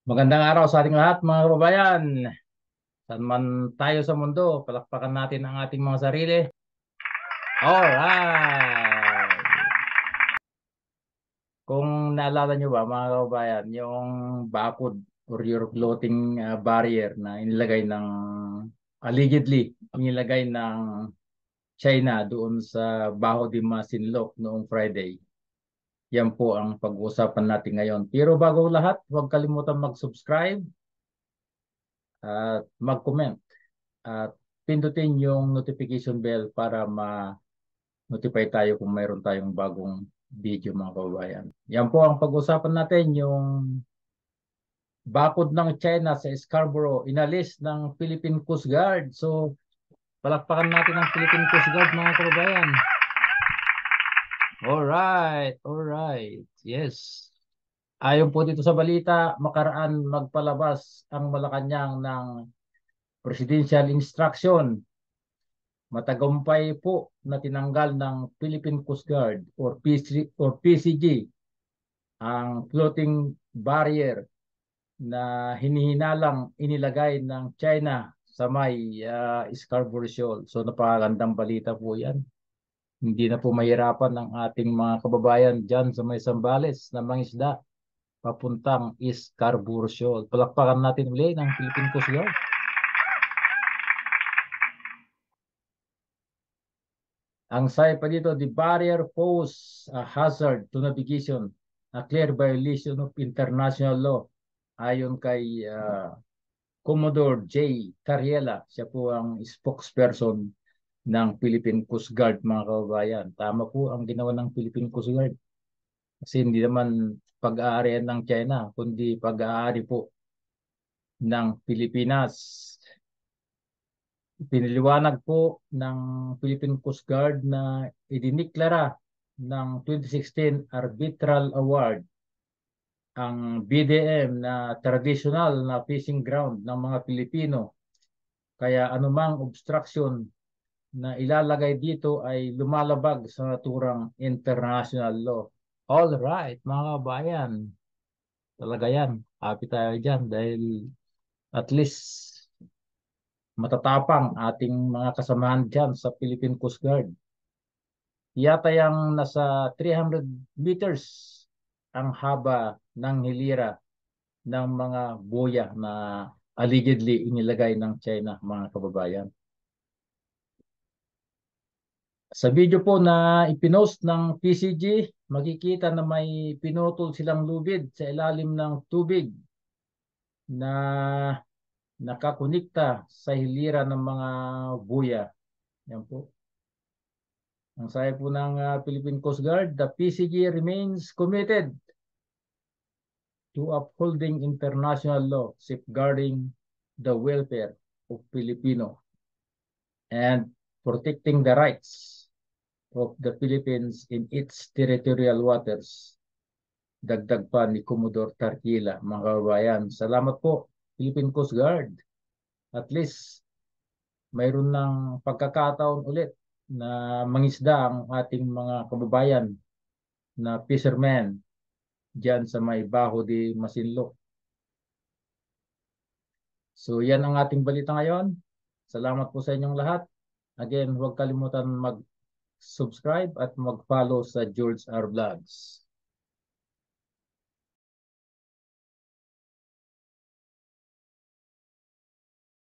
Magandang araw sa ating lahat mga kababayan. Saan man tayo sa mundo, palakpakan natin ang ating mga sarili. Alright! Kung naalala nyo ba mga kababayan, yung bakod or your clothing barrier na allegedly inilagay ng China doon sa Baho de Masinloc noong Friday. Yan po ang pag-uusapan natin ngayon. Pero bago lahat, huwag kalimutan mag-subscribe at mag-comment. At pindutin yung notification bell para ma-notify tayo kung mayroon tayong bagong video mga kababayan. Yan po ang pag-usapan natin, yung bakod ng China sa Scarborough, inalis ng Philippine Coast Guard. So, palakpakan natin ang Philippine Coast Guard mga kababayan. Alright, alright. Yes. Ayon po dito sa balita, makaraan magpalabas ang Malacanang ng Presidential Instruction. Matagumpay po na tinanggal ng Philippine Coast Guard or PCG ang floating barrier na hinihinalang inilagay ng China sa may Scarborough Shoal. So napakagandang balita po yan. Hindi na po mahirapan ng ating mga kababayan dyan sa may Zambales na mangisda papuntang Scarborough Shoal. Palakpakan natin ulit ng Philippine Coast Guard. Ang say pa dito, the barrier pose a hazard to navigation, a clear violation of international law. Ayon kay Commodore J. Cariela, siya po ang spokesperson ng Philippine Coast Guard, mga kababayan. Tama po ang ginawa ng Philippine Coast Guard. Kasi hindi naman pag-aarian ng China, kundi pag-aari po ng Pilipinas. Piniliwanag po ng Philippine Coast Guard na idiniklara ng 2016 Arbitral Award ang BDM na traditional na fishing ground ng mga Pilipino. Kaya anumang obstruction na ilalagay dito ay lumalabag sa naturang international law. All right, mga kabayan. Talaga yan. Happy tayo dyan dahil at least matatapang ating mga kasamahan dyan sa Philippine Coast Guard. Yata yung nasa 300 meters ang haba ng hilira ng mga boya na allegedly inilagay ng China, mga kababayan. Sa video po na ipinost ng PCG, makikita na may pinutol silang lubid sa ilalim ng tubig na nakakunikta sa hilira ng mga buya. Yan po. Ang sabi po ng Philippine Coast Guard, the PCG remains committed to upholding international law, safeguarding the welfare of Filipino, and protecting the rights of the Philippines in its territorial waters. Dagdag pa ni Commodore Tarkila, mga kababayan. Salamat po, Philippine Coast Guard. At least, mayroon ng pagkakataon ulit na mangisda ang ating mga kababayan na fishermen dyan sa may Baho de Masinloc. So yan ang ating balita ngayon. Salamat po sa inyong lahat. Again, huwag kalimutan mag-subscribe at mag-follow sa George R. Vlogs.